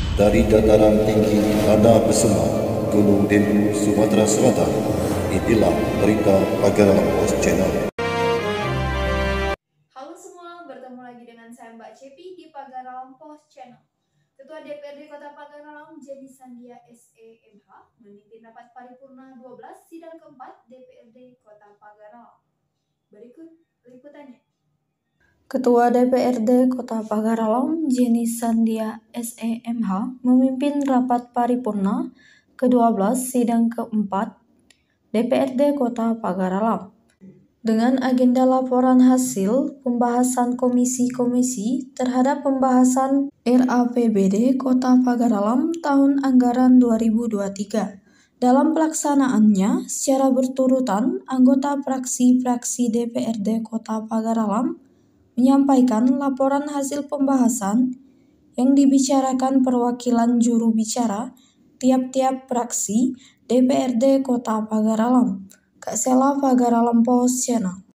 Dari dataran tinggi Tanah Besema, Gunung Dempu, Sumatera Selatan, inilah berita Pagaralam Pos Channel. Halo semua, bertemu lagi dengan saya Mbak Cepi di Pagaralam Pos Channel. Ketua DPRD Kota Pagaralam Jenny Sandia SEMH memimpin rapat paripurna 12 sidang keempat DPRD Kota Pagaralam. Berikut liputannya. Ketua DPRD Kota Pagaralam Jenny Sandia SEMH memimpin rapat paripurna ke-12 sidang keempat DPRD Kota Pagaralam dengan agenda laporan hasil pembahasan komisi-komisi terhadap pembahasan RAPBD Kota Pagaralam tahun anggaran 2023. Dalam pelaksanaannya, secara berturutan, anggota fraksi-fraksi DPRD Kota Pagaralam menyampaikan laporan hasil pembahasan yang dibicarakan perwakilan juru bicara tiap-tiap fraksi DPRD Kota Pagaralam. Kak Sela Pagaralam Pos Channel.